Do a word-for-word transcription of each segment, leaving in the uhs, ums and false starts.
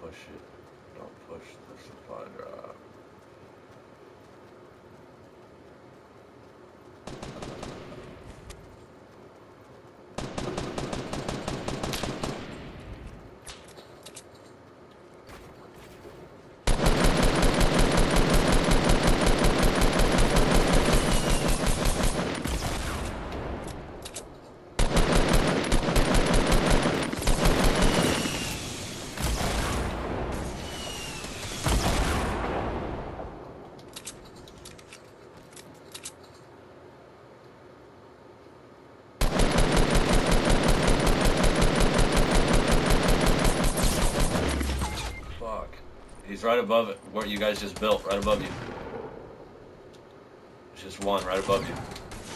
push it. Don't push the supply drop. He's right above it, where you guys just built, right above you. There's just one right above you.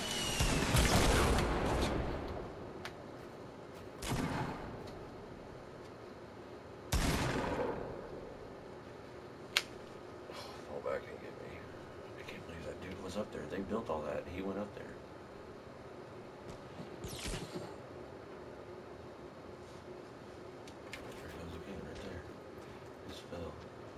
Fall back and get me. I can't believe that dude was up there. They built all that. He went up there. There he goes again, right there. Just fell.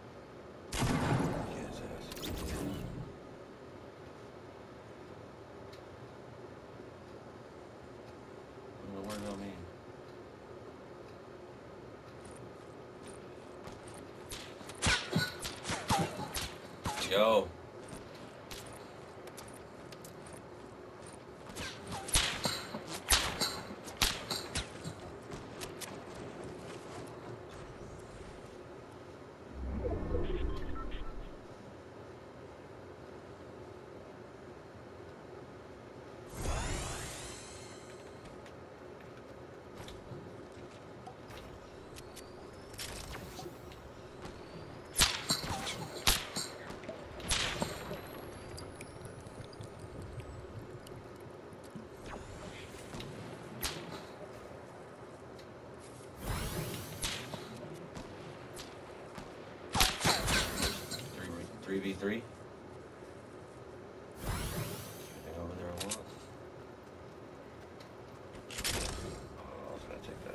Yo. three v three. Anything over there I want? Oh, I was gonna take that.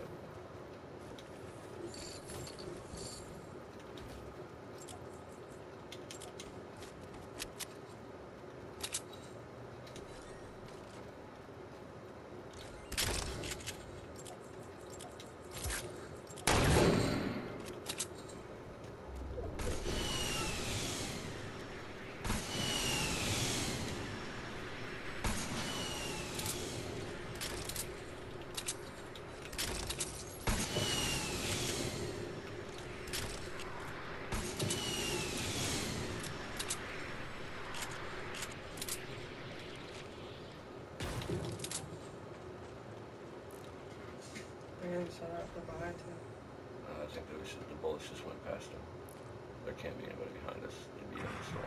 Shut up from behind him. Uh, I think that we should, the bullets just went past him. There can't be anybody behind us. They'd be in the storm.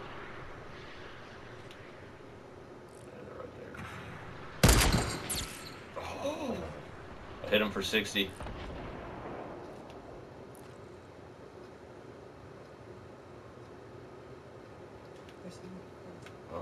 And they're right there. Oh! I hit him for sixty. Huh?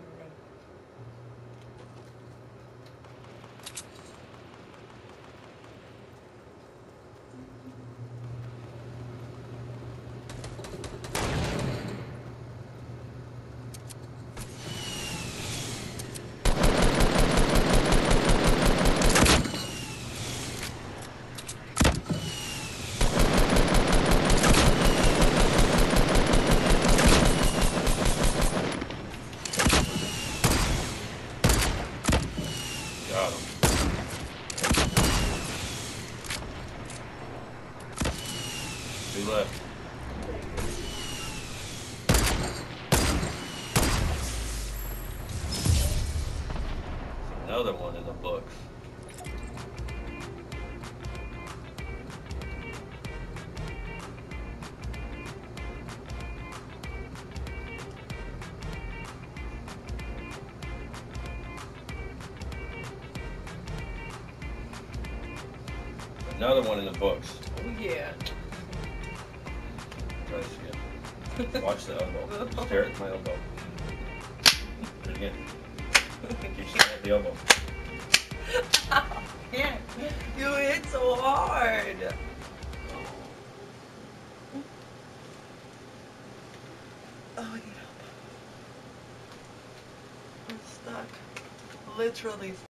Got him. Two left. Another one in the books. Another one in the books. Oh yeah. Try this again. Watch the elbow. Just stare at my elbow. Do it again. Keep staring at the elbow. Yeah. You hit so hard. Oh, I need help. I'm stuck. Literally